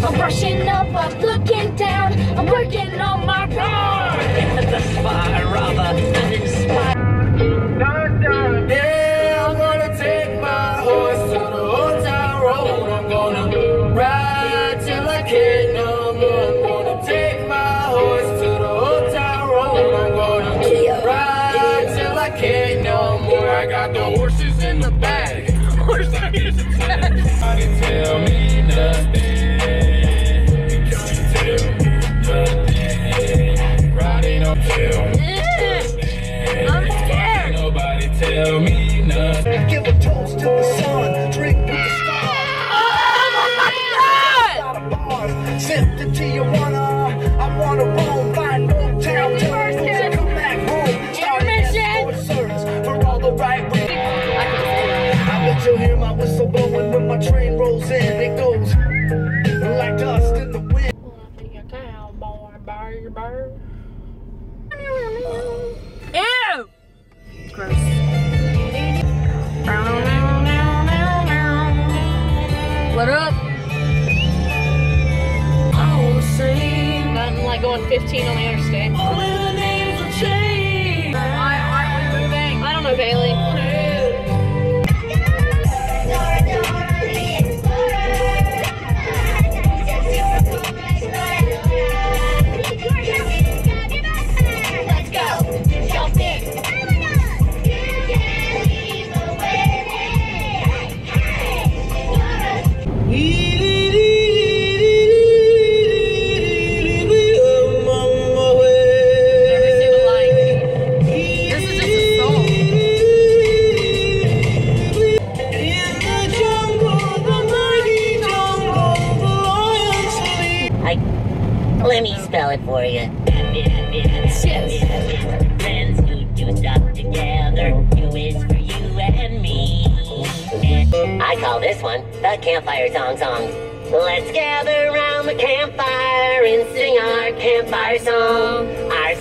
I'm brushing up, I'm looking down, I'm working on my road. The spy rather than inspired. Yeah, I'm gonna take my horse to the old town road. I'm gonna ride till I can't no more. I'm gonna take my horse to the old town road. I'm gonna ride till I can't no more. I got the horses in the bag. Horses in the bag. I can tell me nothing. You can't tell me nothing. Riding on tail. I'm scared. Nobody tell me nothing. Give a toast to the sun, drink with the stars. Oh my God! Out of bars, sip the Tijuana. I wanna roam, find Motown, turn come back home. Start an search for all the right reasons. I bet you'll hear my whistle blowing when my train rolls in. It goes like dust in the wind. Ew! Gross. What up? I wanna sing. Nothing like going 15 on the interstate. Only the names will change. Why aren't we moving? I don't know, Bailey. Let me spell it for you. Friends who do stuff together. U is for you and me. And I call this one the campfire song. Let's gather around the campfire and sing our campfire song. Our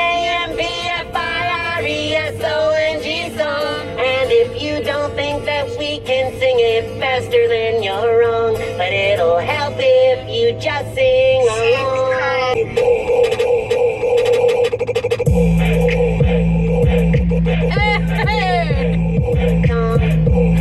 CAMPFIRESONG song. And if you don't think that we can sing it faster, then you're wrong. But it'll help if you just sing along. Hey!